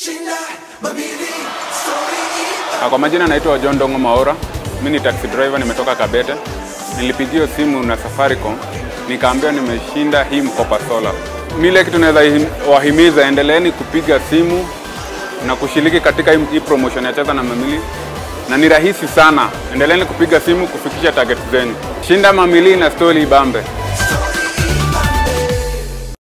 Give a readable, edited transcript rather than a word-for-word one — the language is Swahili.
Kwa majina naitwa John Dongo Maura. Mimi ni taxi driver, nimetoka Kabete. Nilipigiwa simu na Safaricom, nikaambiwa nimeshinda hii mkopa sola. Mimi kitu naweza wahimiza, endeleeni kupiga simu na kushiriki katika hii promotion ya Cheza na Mamili. Na ni rahisi sana. Endeleeni kupiga simu kufikisha target zenu. Shinda Mamili na story ibambe.